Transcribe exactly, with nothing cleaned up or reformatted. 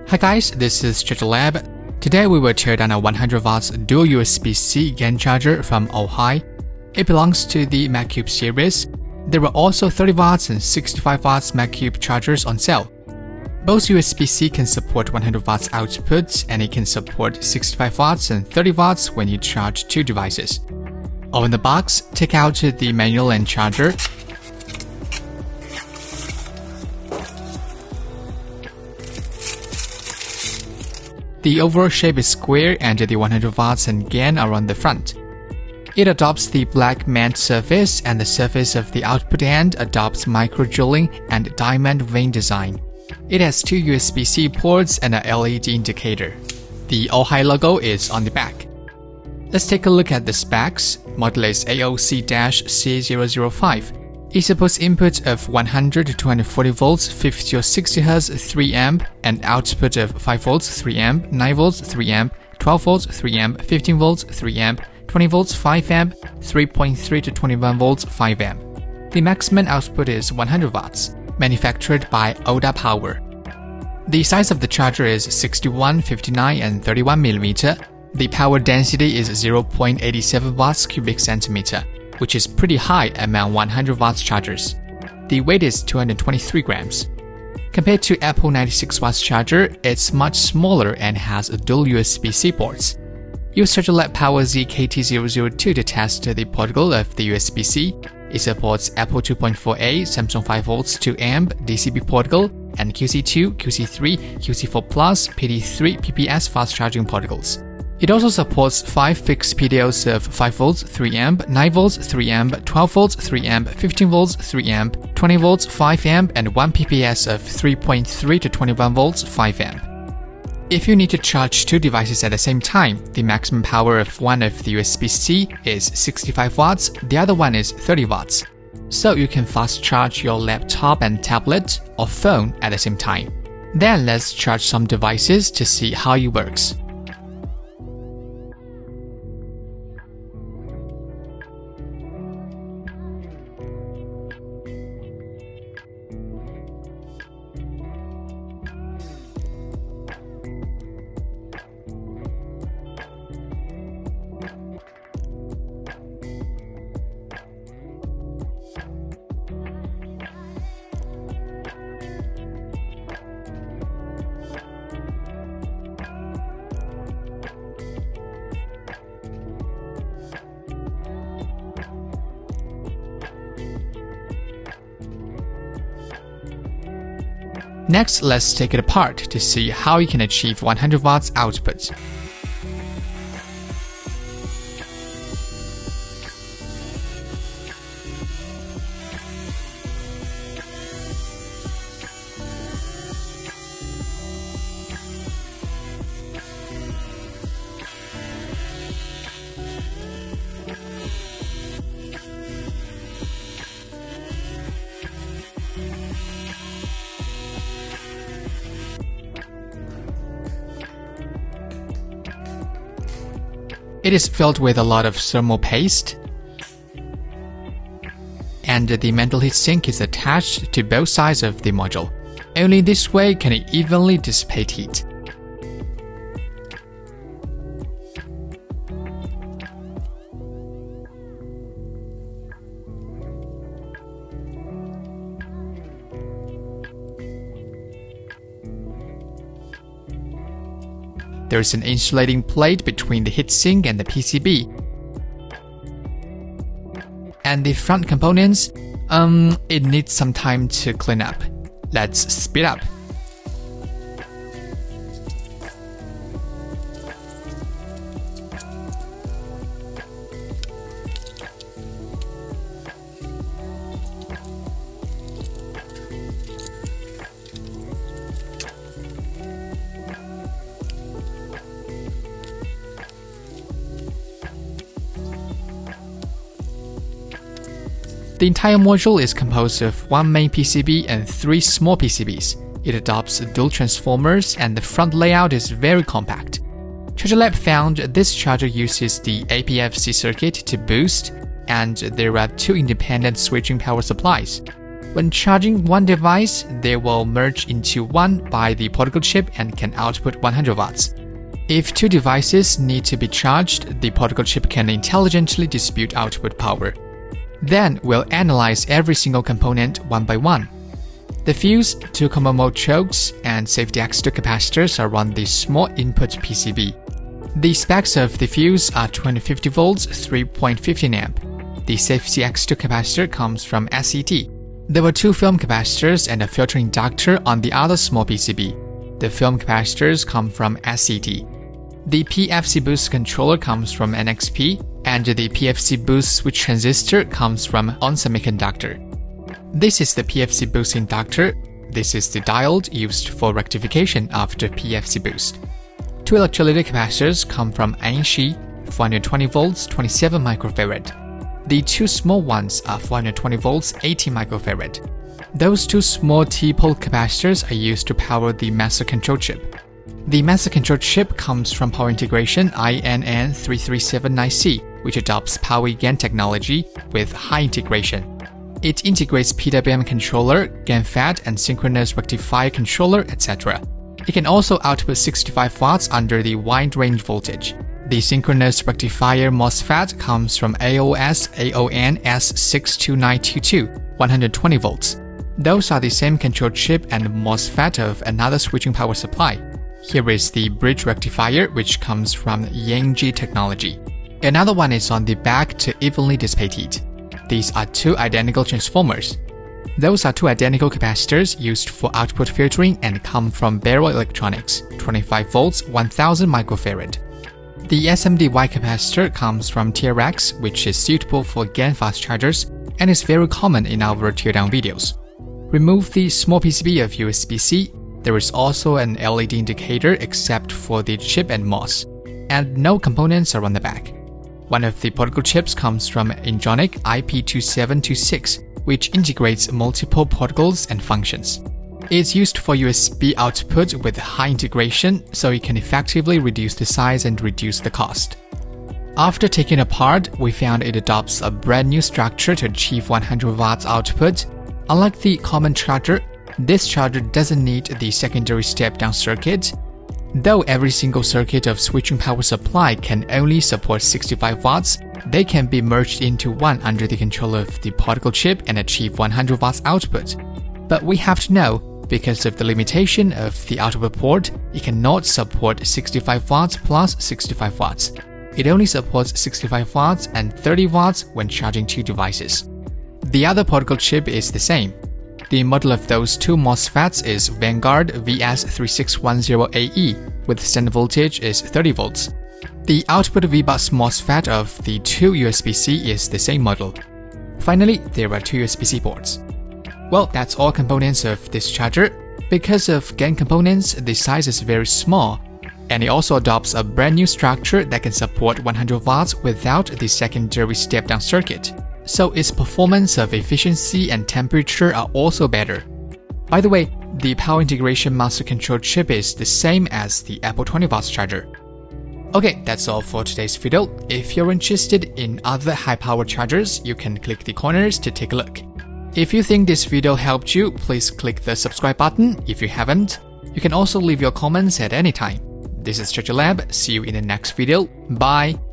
Hi guys, this is ChargerLab. Today we will tear down a one hundred watts dual U S B C GaN charger from Owhai. It belongs to the MagCube series. There were also thirty watts and sixty-five watts MagCube chargers on sale. Both U S B C can support one hundred watts output, and it can support sixty-five watts and thirty watts when you charge two devices. Open the box, take out the manual and charger. The overall shape is square and the one hundred watts and GaN are on the front. It adopts the black matte surface, and the surface of the output end adopts micro-drilling and diamond vein design. It has two U S B C ports and a L E D indicator. The Owhai logo is on the back. Let's take a look at the specs. Model is A O C C zero zero five. It supports input of one hundred to two hundred forty volts, fifty or sixty hertz, three amp, and output of five volts, three amp, nine volts, three amp, twelve volts, three amp, fifteen volts, three amp, twenty volts, five amp, three point three to twenty-one volts, five amp. The maximum output is one hundred watts, manufactured by Oda Power. The size of the charger is sixty-one, fifty-nine, and thirty-one millimeter. The power density is zero point eight seven watts cubic centimeter, which is pretty high among one hundred watts chargers. The weight is two hundred twenty-three grams. Compared to Apple ninety-six watts charger, it's much smaller and has dual U S B C ports. Use ChargerLab Power Z K T zero zero two to test the protocol of the U S B C. It supports Apple two point four A, Samsung five volts, two amp, D C B protocol, and Q C two, Q C three, Q C four plus, P D three, P P S fast charging protocols. It also supports five fixed P D Os of five volts, three amp, nine volts, three amp, twelve volts, three amp, fifteen volts, three amp, twenty volts, five amp, and one P P S of three point three to twenty-one volts, five amp. If you need to charge two devices at the same time, the maximum power of one of the U S B C is sixty-five watts, the other one is thirty watts. So you can fast charge your laptop and tablet or phone at the same time. Then let's charge some devices to see how it works. Next, let's take it apart to see how you can achieve one hundred watts output. It is filled with a lot of thermal paste, and the metal heatsink is attached to both sides of the module. Only this way can it evenly dissipate heat. There is an insulating plate between the heatsink and the P C B. And the front components, um, it needs some time to clean up. Let's speed up. The entire module is composed of one main P C B and three small P C Bs. It adopts dual transformers, and the front layout is very compact. ChargerLab found this charger uses the A P F C circuit to boost, and there are two independent switching power supplies. When charging one device, they will merge into one by the particle chip and can output one hundred watts. If two devices need to be charged, the particle chip can intelligently distribute output power. Then we'll analyze every single component one by one. The fuse, two common mode chokes, and safety X two capacitors are on the small input P C B. The specs of the fuse are two hundred fifty volts, three point one five amp. The safety X two capacitor comes from S E T. There were two film capacitors and a filter inductor on the other small P C B. The film capacitors come from S E T. The P F C boost controller comes from N X P, and the P F C boost switch transistor comes from ON Semiconductor. This is the P F C boost inductor. This is the diode used for rectification after P F C boost. Two electrolytic capacitors come from Anshi, four hundred twenty volts, twenty-seven microfarad. The two small ones are four hundred twenty volts, eighty microfarad. Those two small T-pole capacitors are used to power the master control chip. The master control chip comes from Power Integration I N N three three seven nine C, which adopts Power GaN technology with high integration. It integrates P W M controller, GaN FET, and synchronous rectifier controller, et cetera. It can also output sixty-five watts under the wide range voltage. The synchronous rectifier MOSFET comes from A O S A O N S six two nine two two, one hundred twenty volts. Those are the same control chip and MOSFET of another switching power supply. Here is the bridge rectifier, which comes from Yangji technology. Another one is on the back to evenly dissipate heat. These are two identical transformers. Those are two identical capacitors used for output filtering and come from Barrel Electronics, twenty-five volts, one thousand microfarad. The S M D Y capacitor comes from T R X, which is suitable for GaN fast chargers and is very common in our teardown videos. Remove the small P C B of U S B C. There is also an L E D indicator except for the chip and M O S, and no components are on the back. One of the particle chips comes from Enjonic I P two seven two six, which integrates multiple particles and functions. It's used for U S B output with high integration, so it can effectively reduce the size and reduce the cost. After taking it apart, we found it adopts a brand new structure to achieve one hundred watts output. Unlike the common charger, this charger doesn't need the secondary step-down circuit. Though every single circuit of switching power supply can only support sixty-five watts, they can be merged into one under the control of the particle chip and achieve one hundred watts output. But we have to know, because of the limitation of the output port, it cannot support sixty-five watts plus sixty-five watts. It only supports sixty-five watts and thirty watts when charging two devices. The other particle chip is the same. The model of those two MOSFETs is Vanguard V S three six one zero A E, with standard voltage is thirty volts. The output V-bus MOSFET of the two U S B C is the same model. Finally, there are two U S B C ports. Well, that's all components of this charger. Because of GaN components, the size is very small, and it also adopts a brand new structure that can support one hundred watts without the secondary step-down circuit. So its performance of efficiency and temperature are also better. By the way, the Power Integration master control chip is the same as the Apple twenty watts charger. Okay, that's all for today's video. If you're interested in other high-power chargers, you can click the corners to take a look. If you think this video helped you, please click the subscribe button if you haven't. You can also leave your comments at any time. This is ChargerLab. See you in the next video. Bye!